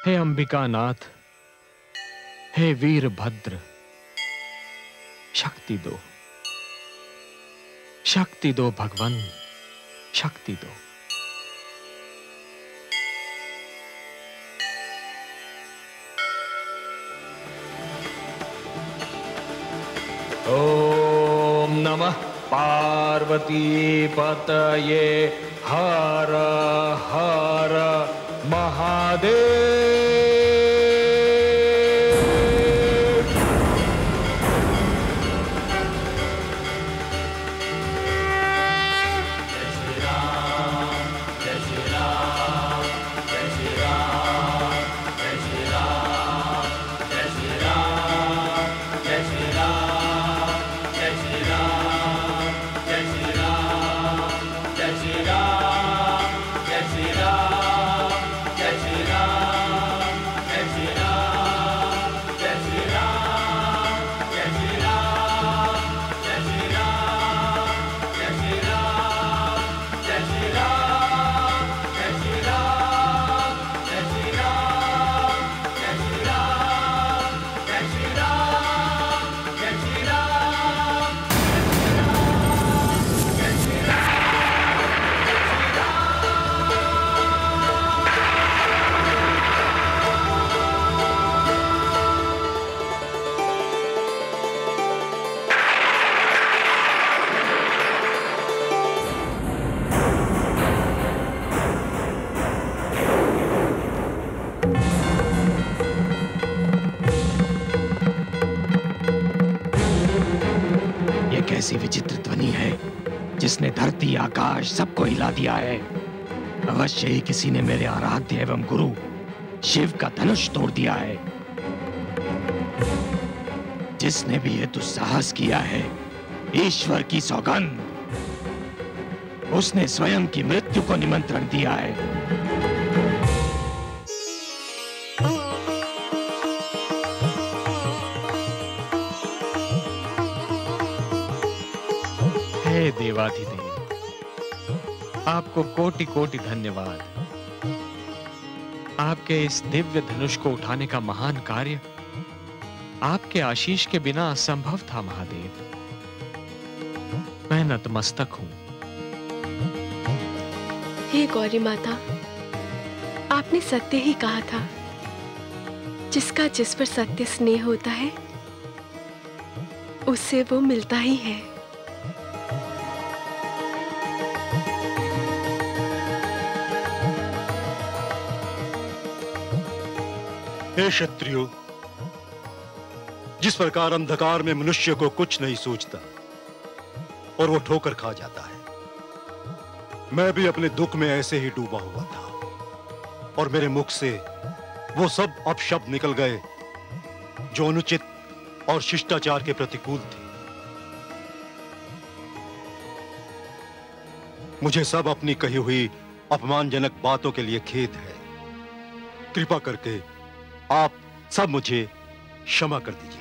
हे अंबिकानाथ, हे वीरभद्र, शक्ति दो, शक्ति दो भगवान, शक्ति दो। ओम नमः पार्वती पतये हर हर महादेव। ऐसी विचित्र ध्वनि है जिसने धरती आकाश सबको हिला दिया है। अवश्य ही किसी ने मेरे आराध्य एवं गुरु शिव का धनुष तोड़ दिया है। जिसने भी यह दुस्साहस किया है, ईश्वर की सौगंध, उसने स्वयं की मृत्यु को निमंत्रण दिया है। हे देवाधिदेव, आपको कोटि कोटि धन्यवाद। आपके इस दिव्य धनुष को उठाने का महान कार्य आपके आशीष के बिना असंभव था महादेव। मैं नतमस्तक हूं। हे गौरी माता, आपने सत्य ही कहा था। जिसका जिस पर सत्य स्नेह होता है, उससे वो मिलता ही है। हे क्षत्रियो, जिस प्रकार अंधकार में मनुष्य को कुछ नहीं सूझता और वो ठोकर खा जाता है, मैं भी अपने दुख में ऐसे ही डूबा हुआ था और मेरे मुख से वो सब अपशब्द निकल गए जो अनुचित और शिष्टाचार के प्रतिकूल थे। मुझे सब अपनी कही हुई अपमानजनक बातों के लिए खेद है। कृपा करके आप सब मुझे क्षमा कर दीजिए।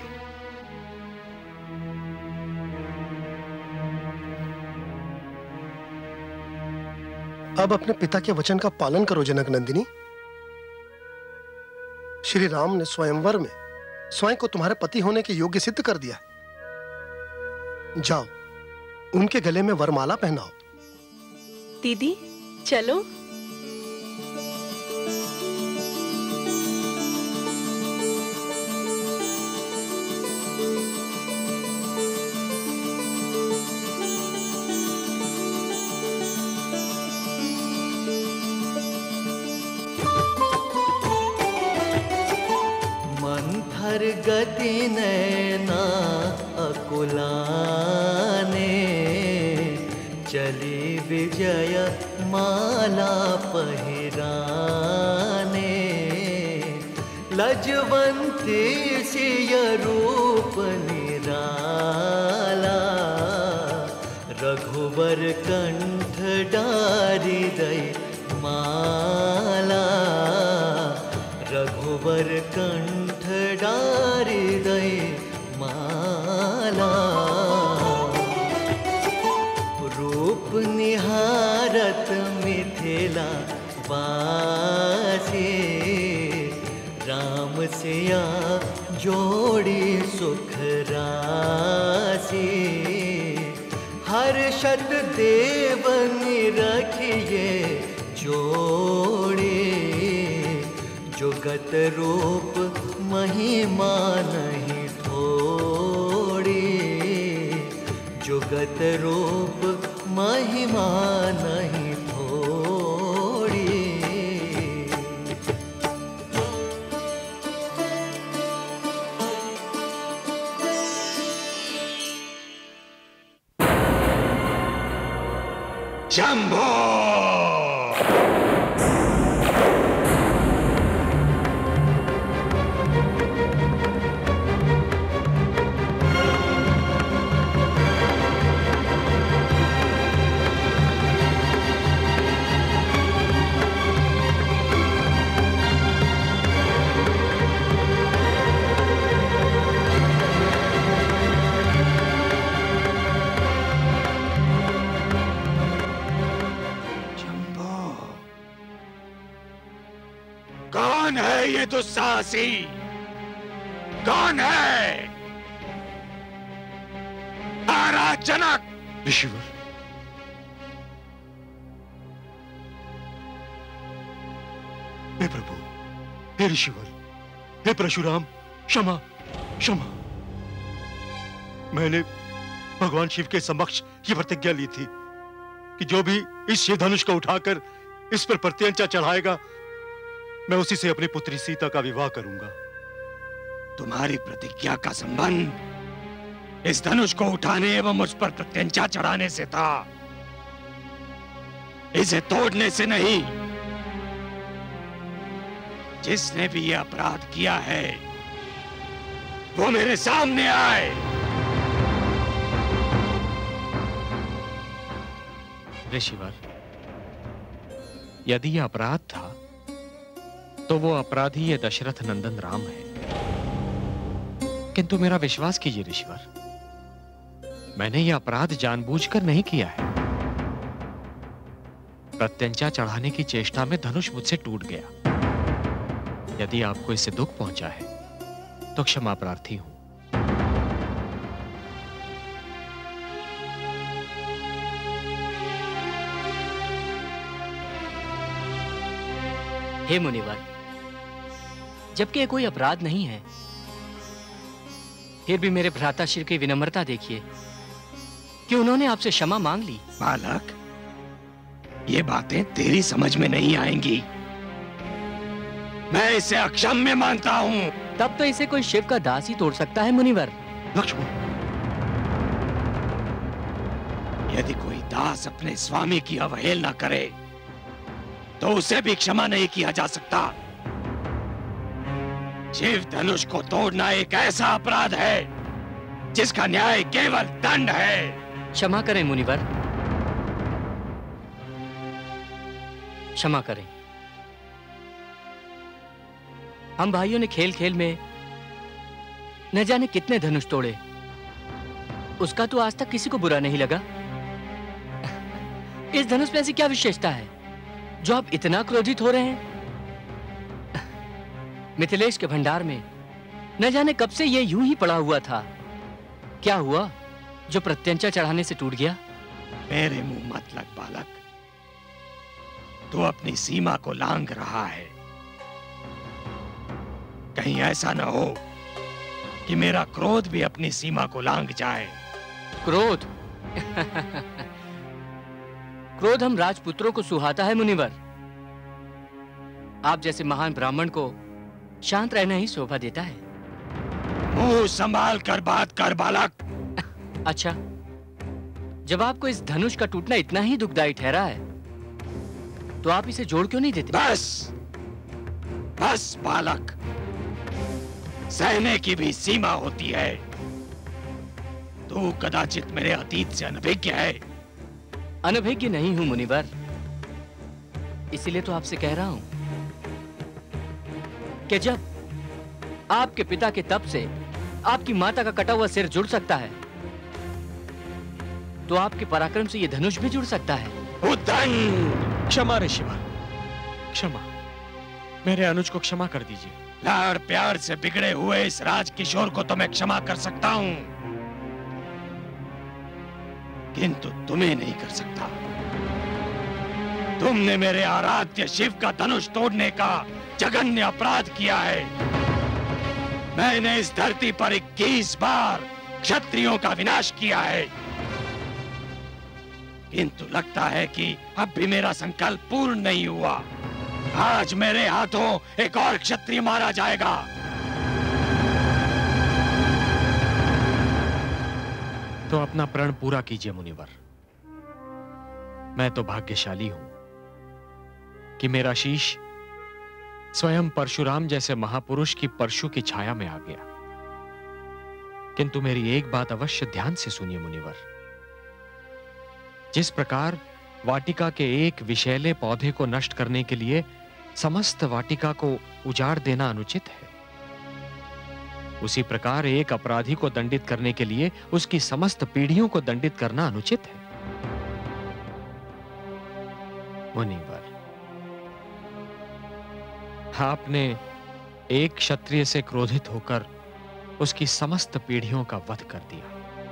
अब अपने पिता के वचन का पालन करो जनक नंदिनी। श्री राम ने स्वयंवर में स्वयं को तुम्हारे पति होने के योग्य सिद्ध कर दिया। जाओ, उनके गले में वरमाला पहनाओ। दीदी चलो। गति नैना अकुलाने, चली विजय माला पहिराने। लजवंती सिय रूप निराला, रघुवर कंठ डारी दई माला। रघुवर कंठ डारी दई माला। रूप निहारत मिथिला वासी, राम सिया जोड़ी सुख राशि, हर्षत देवन रखिए जोड़ी, जुगत रूप महिमा नहीं थोड़ी, जुगत रूप महिमा नहीं थोड़ी। शंभो! कौन है ये दुस्साहसी? कौन है? जनक! ऋषिवर, हे प्रभु, हे ऋषिवर, हे परशुराम, क्षमा क्षमा। मैंने भगवान शिव के समक्ष ये प्रतिज्ञा ली थी कि जो भी इस शिव धनुष को उठाकर इस पर प्रत्यंचा चढ़ाएगा, मैं उसी से अपनी पुत्री सीता का विवाह करूंगा। तुम्हारी प्रतिज्ञा का संबंध इस धनुष को उठाने एवं उस पर प्रत्यंचा चढ़ाने से था, इसे तोड़ने से नहीं। जिसने भी यह अपराध किया है वो मेरे सामने आए। ऋषिवर, यदि यह अपराध था तो वो अपराधी ये दशरथ नंदन राम है। किंतु मेरा विश्वास कीजिए ऋषिवर, मैंने यह अपराध जानबूझकर नहीं किया है। प्रत्यंचा चढ़ाने की चेष्टा में धनुष मुझसे टूट गया। यदि आपको इससे दुख पहुंचा है तो क्षमा प्रार्थी हूं। हे मुनिवर, जबकि ये कोई अपराध नहीं है, फिर भी मेरे भ्राताश्री की विनम्रता देखिए कि उन्होंने आपसे क्षमा मांग ली। बालक, ये बातें तेरी समझ में नहीं आएंगी। मैं इसे अक्षम्य मानता हूं। तब तो इसे कोई शिव का दास ही तोड़ सकता है मुनिवर। लक्ष्मण, यदि कोई दास अपने स्वामी की अवहेलना करे तो उसे भी क्षमा नहीं किया जा सकता। शिव धनुष को तोड़ना एक ऐसा अपराध है जिसका न्याय केवल दंड है। क्षमा करें मुनिवर, क्षमा करें। हम भाइयों ने खेल खेल में न जाने कितने धनुष तोड़े, उसका तो आज तक किसी को बुरा नहीं लगा। इस धनुष में ऐसी क्या विशेषता है जो आप इतना क्रोधित हो रहे हैं? मिथिलेश के भंडार में न जाने कब से ये यूं ही पड़ा हुआ था। क्या हुआ जो प्रत्यंचा चढ़ाने से टूट गया? मेरे मुंह मत लग बालक, तू अपनी सीमा को लांघ रहा है। कहीं ऐसा न हो कि मेरा क्रोध भी अपनी सीमा को लांघ जाए। क्रोध? क्रोध हम राजपुत्रों को सुहाता है मुनिवर। आप जैसे महान ब्राह्मण को शांत रहना ही शोभा देता है। मुंह संभाल कर बात कर बालक। अच्छा, जब आपको इस धनुष का टूटना इतना ही दुखदाई ठहरा है तो आप इसे जोड़ क्यों नहीं देते? बस बस बालक, सहने की भी सीमा होती है। तू कदाचित मेरे अतीत से अनभिज्ञ है। अनभिज्ञ नहीं हूं मुनिवर, इसीलिए तो आपसे कह रहा हूं कि जब आपके पिता के तप से आपकी माता का कटा हुआ सिर जुड़ सकता है तो आपके पराक्रम से यह धनुष भी जुड़ सकता है। क्षमा ऋषिवर, क्षमा। मेरे अनुज को क्षमा कर दीजिए। लाड़ प्यार से बिगड़े हुए इस राज किशोर को तो मैं क्षमा कर सकता हूं, किंतु तुम्हें नहीं कर सकता। तुमने मेरे आराध्य शिव का धनुष तोड़ने का जघन्य अपराध किया है। मैंने इस धरती पर 21 बार क्षत्रियों का विनाश किया है, किंतु लगता है कि अब भी मेरा संकल्प पूर्ण नहीं हुआ। आज मेरे हाथों एक और क्षत्रिय मारा जाएगा। तो अपना प्रण पूरा कीजिए मुनिवर। मैं तो भाग्यशाली हूं कि मेरा शीश स्वयं परशुराम जैसे महापुरुष की परशु की छाया में आ गया। किंतु मेरी एक बात अवश्य ध्यान से सुनिए मुनिवर। जिस प्रकार वाटिका के एक विषैले पौधे को नष्ट करने के लिए समस्त वाटिका को उजाड़ देना अनुचित है, उसी प्रकार एक अपराधी को दंडित करने के लिए उसकी समस्त पीढ़ियों को दंडित करना अनुचित है। मुनिवर, आपने एक क्षत्रिय से क्रोधित होकर उसकी समस्त पीढ़ियों का वध कर दिया।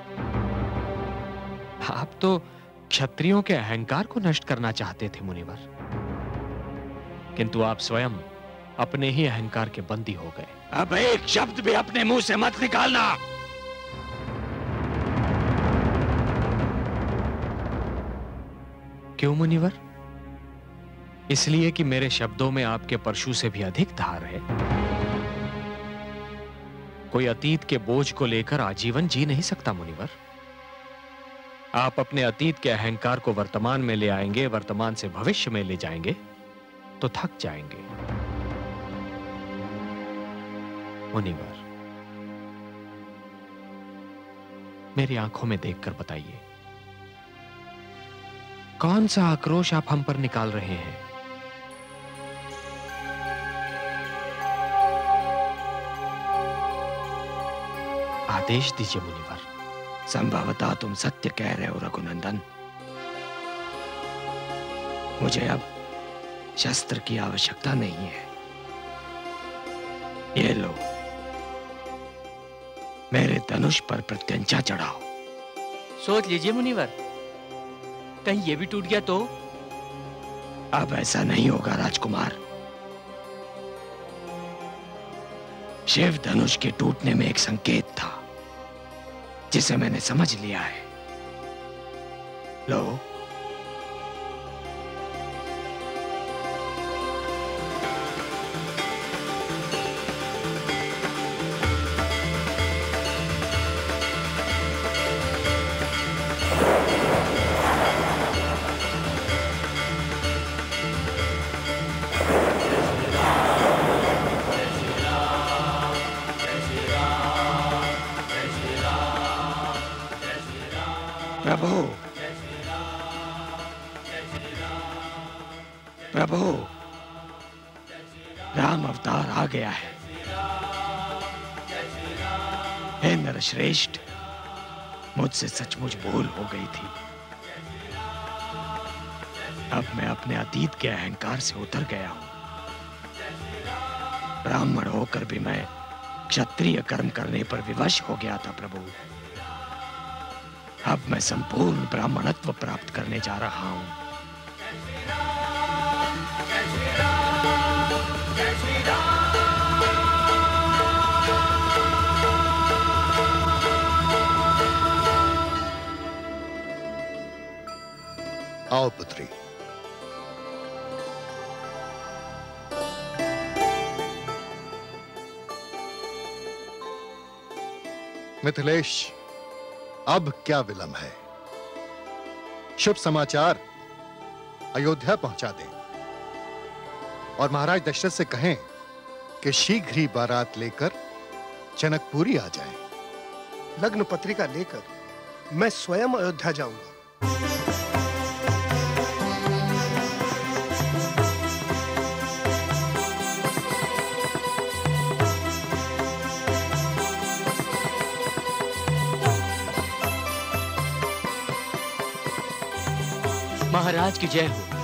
आप तो क्षत्रियों के अहंकार को नष्ट करना चाहते थे मुनिवर, किंतु आप स्वयं अपने ही अहंकार के बंदी हो गए। अब एक शब्द भी अपने मुंह से मत निकालना। क्यों मुनिवर? इसलिए कि मेरे शब्दों में आपके परशु से भी अधिक धार है। कोई अतीत के बोझ को लेकर आजीवन जी नहीं सकता मुनिवर। आप अपने अतीत के अहंकार को वर्तमान में ले आएंगे, वर्तमान से भविष्य में ले जाएंगे तो थक जाएंगे। मुनिवर, मेरी आंखों में देखकर बताइए, कौन सा आक्रोश आप हम पर निकाल रहे हैं? आदेश दीजिए मुनिवर। संभवतः तुम सत्य कह रहे हो रघुनंदन। मुझे अब शस्त्र की आवश्यकता नहीं है। ये लो, मेरे धनुष पर प्रत्यंचा चढ़ाओ। सोच लीजिए मुनिवर, कहीं ये भी टूट गया तो? अब ऐसा नहीं होगा राजकुमार। शिव धनुष के टूटने में एक संकेत था जिसे मैंने समझ लिया है। लो, प्रभु, प्रभु, राम अवतार आ गया है। हे नरश्रेष्ठ, मुझसे सचमुच भूल हो गई थी। अब मैं अपने अतीत के अहंकार से उतर गया हूं। ब्राह्मण होकर भी मैं क्षत्रिय कर्म करने पर विवश हो गया था प्रभु। अब मैं संपूर्ण ब्राह्मणत्व प्राप्त करने जा रहा हूं। आओ पुत्री। मिथिलेश, अब क्या विलंब है? शुभ समाचार अयोध्या पहुंचा दें और महाराज दशरथ से कहें कि शीघ्र ही बारात लेकर जनकपुरी आ जाएं। लग्न पत्रिका लेकर मैं स्वयं अयोध्या जाऊंगा। महाराज की जय हो।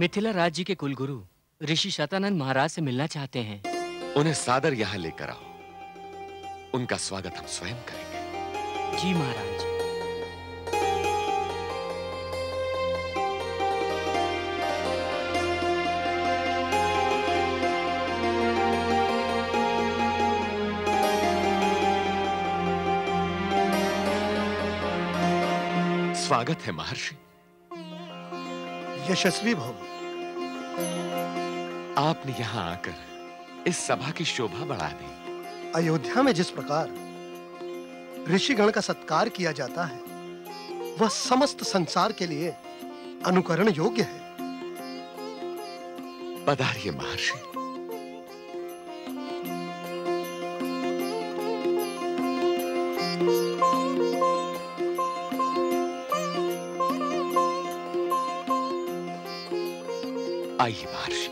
मिथिला राज्य के कुलगुरु ऋषि शतानंद महाराज से मिलना चाहते हैं। उन्हें सादर यहाँ लेकर आओ। उनका स्वागत हम स्वयं करेंगे। जी महाराज। स्वागत है महर्षि। यशस्वी भव। आपने यहां आकर इस सभा की शोभा बढ़ा दी। अयोध्या में जिस प्रकार ऋषिगण का सत्कार किया जाता है वह समस्त संसार के लिए अनुकरण योग्य है। पधारिए महर्षि। आइए महर्षि।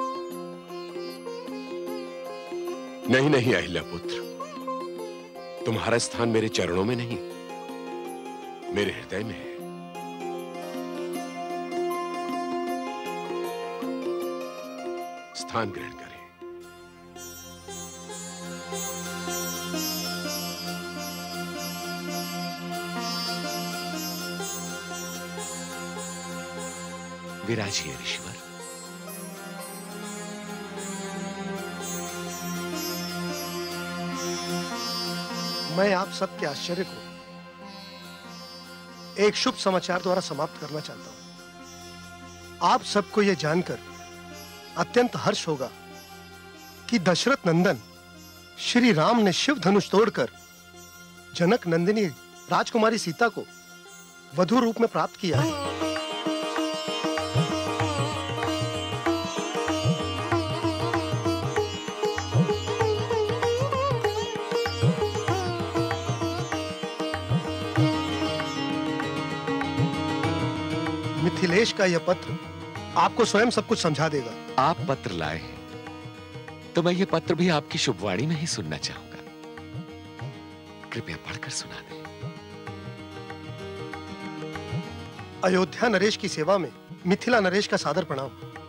नहीं नहीं अहिल्या पुत्र, तुम्हारा स्थान मेरे चरणों में नहीं, मेरे हृदय में है। स्थान ग्रहण करें। विराजिए ऋषिवर। मैं आप सबके आश्चर्य को एक शुभ समाचार द्वारा समाप्त करना चाहता हूं। आप सबको यह जानकर अत्यंत हर्ष होगा कि दशरथ नंदन श्री राम ने शिव धनुष तोड़कर जनक नंदिनी राजकुमारी सीता को वधु रूप में प्राप्त किया है। मिथिलेश का यह पत्र आपको स्वयं सब कुछ समझा देगा। आप पत्र लाए हैं तो मैं ये पत्र भी आपकी शुभवाणी में ही सुनना चाहूंगा। कृपया पढ़कर सुना दें। अयोध्या नरेश की सेवा में मिथिला नरेश का सादर प्रणाम।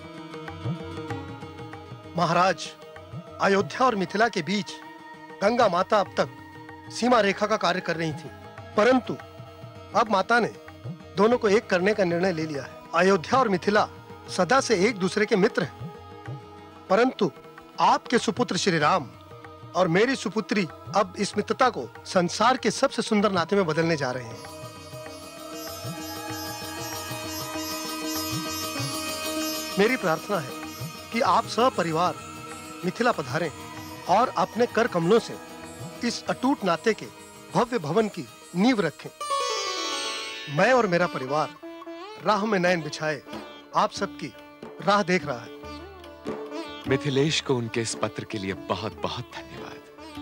महाराज, अयोध्या और मिथिला के बीच गंगा माता अब तक सीमा रेखा का कार्य कर रही थी, परंतु अब माता ने दोनों को एक करने का निर्णय ले लिया है। अयोध्या और मिथिला सदा से एक दूसरे के मित्र हैं, परंतु आपके सुपुत्र श्री राम और मेरी सुपुत्री अब इस मित्रता को संसार के सबसे सुंदर नाते में बदलने जा रहे हैं। मेरी प्रार्थना है कि आप सपरिवार मिथिला पधारें और अपने कर कमलों से इस अटूट नाते के भव्य भवन की नींव रखें। मैं और मेरा परिवार राह में नयन बिछाए आप सबकी राह देख रहा है। मिथिलेश को उनके इस पत्र के लिए बहुत बहुत धन्यवाद।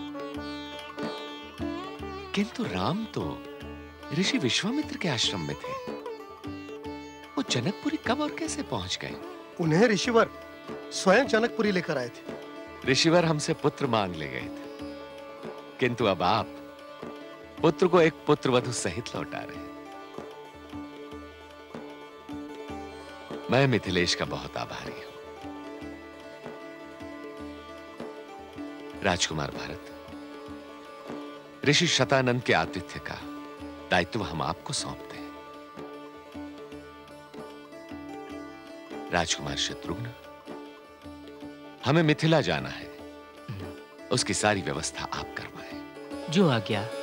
किंतु राम तो ऋषि विश्वामित्र के आश्रम में थे। वो जनकपुरी कब और कैसे पहुंच गए? उन्हें ऋषिवर स्वयं जनकपुरी लेकर आए थे। ऋषिवर हमसे पुत्र मांग ले गए थे, किंतु अब आप पुत्र को एक पुत्रवधु सहित लौटा रहे हैं। मैं मिथिलेश का बहुत आभारी हूं। राजकुमार भरत, ऋषि शतानंद के आतिथ्य का दायित्व हम आपको सौंपते हैं। राजकुमार शत्रुघ्न, हमें मिथिला जाना है, उसकी सारी व्यवस्था आप करवाएं। जो आज्ञा।